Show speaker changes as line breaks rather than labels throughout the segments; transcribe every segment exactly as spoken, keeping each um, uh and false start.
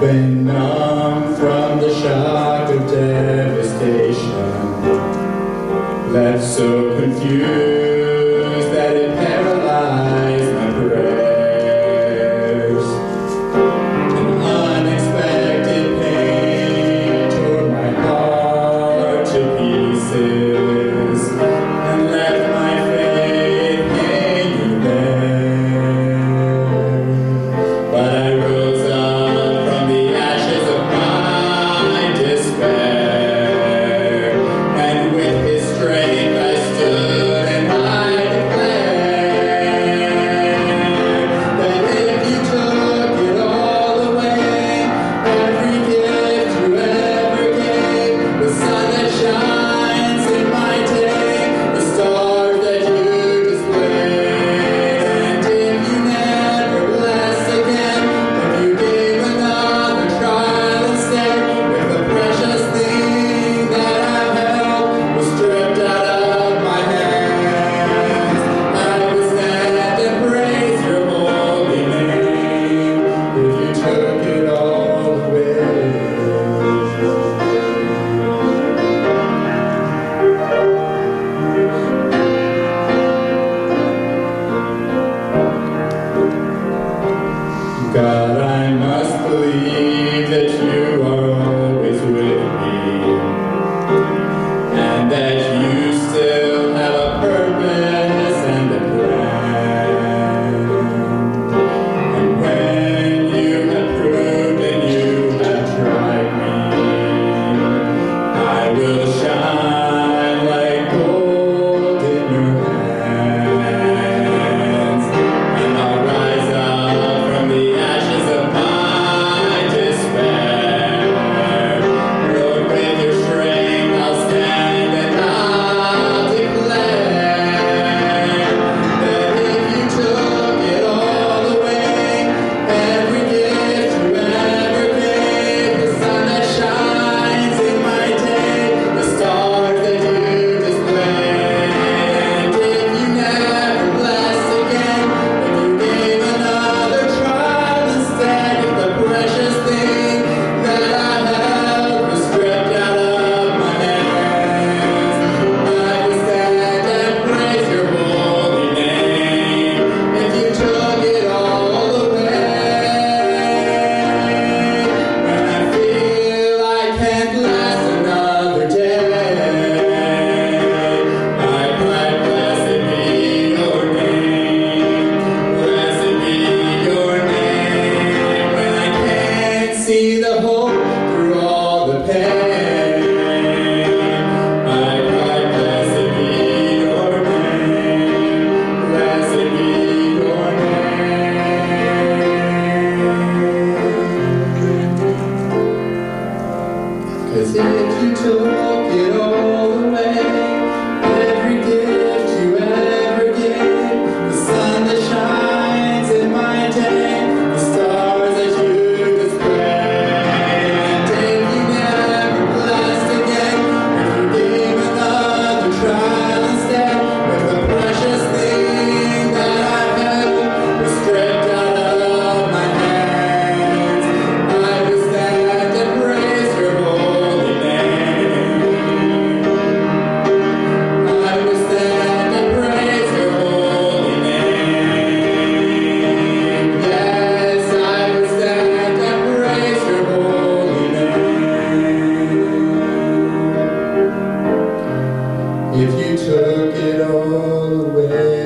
been numb from the shock of devastation, left so confused that it paralyzed my prayers. An unexpected pain tore my heart to pieces and left my faith hanging there. But I rose up from the ashes of my despair, and with His strength I stood and I declared that if You took it all away, every gift You ever gave, the sun that shines in my day, the stars that You displayed, and if You never bless again, if You gave another trial instead, if the precious thing that I held was stripped out of my hands, I would stand and praise Your holy name. If You took it all away, God, I must believe that You are always with me, and that You still have a purpose and a plan. And when You have proved and You have tried me, I will shine like gold in Your hands, and I'll rise up from the ashes of my despair. Lord, with Your strength I'll stand and I'll declare that if You took it all away, every gift You ever gave, the sun that shines in my day, the stars that You displayed, and if You never bless again, if You gave another trial instead, if the precious thing that I held was stripped out of my hands, I would stand and praise Your holy name. If You took it all away, when I feel I can't last another day, I cry, blessed be Your name, blessed be Your name. When I can't see the hope through all the pain, I cry, blessed be Your name, blessed be Your name. 'Cause if You took it all away, every gift You ever gave, the sun that shines in my day, the stars that You displayed, and if You never blessed again, if You gave another trial instead, if the precious thing that I held was stripped out of my hands, I would stand and praise Your holy name. I would stand and praise Your holy name. Yes, I would stand and praise Your holy name. If You took it all away.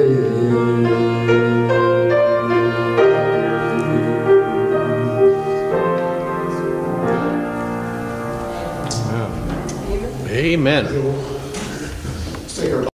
Amen.